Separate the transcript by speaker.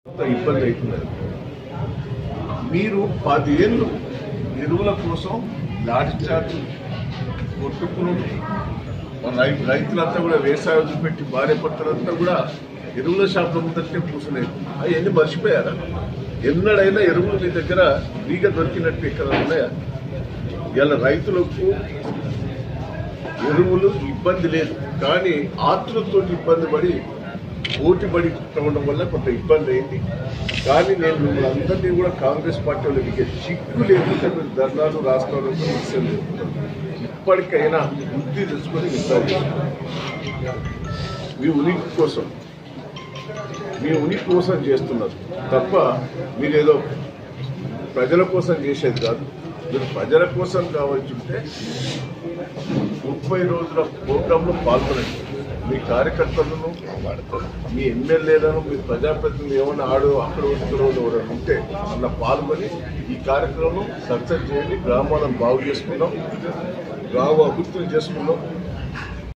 Speaker 1: ఇబ్బంది అవుతున్నది. మీరు 10 ఏళ్ళు ఎరువుల కోసం లాఠీ చార్జ్ కొట్టుకుని రైతులంతా కూడా వ్యవసాయం వదిలిపెట్టి భార్య భర్తలంతా కూడా ఎరువుల షాపుల ముందరికే కూర్చునేది. అవన్నీ మర్చిపోయారా? ఎన్నడైనా ఎరువులు మీ దగ్గర ఫ్రీగా దొరికినట్టు ఇక్కడ ఉన్నాయా? ఇలా రైతులకు ఎరువులు ఇబ్బంది లేదు, కానీ ఆతులతో ఇబ్బంది పడి పోటీపడి ఉండడం వల్ల కొంత ఇబ్బంది అయింది. కానీ నేను మిమ్మల్ని అందరినీ కూడా కాంగ్రెస్ పార్టీ వాళ్ళు మీకు చిక్కు లేకుండా మీరు ధర్నాలు రాష్ట్రాలు సమస్యలు ఇప్పటికైనా బుద్ధి తెచ్చుకొని విచారి మీ ఉనికి కోసం చేస్తున్నారు తప్ప మీరేదో ప్రజల కోసం చేసేది కాదు. మీరు ప్రజల కోసం కావాల్సింటే 30 రోజుల ప్రోగ్రాంలో పాల్గొనండి. మీ కార్యకర్తలను మీ ఎమ్మెల్యేలను మీ ప్రజాప్రతినిధులు ఏమైనా అక్కడ ఎవరైనా ఉంటే అలా పాల్గొని ఈ కార్యక్రమం సక్సెస్ చేయండి. గ్రామాలను బాగు చేసుకుందాం, గ్రామ అభివృద్ధిని చేసుకుందాం.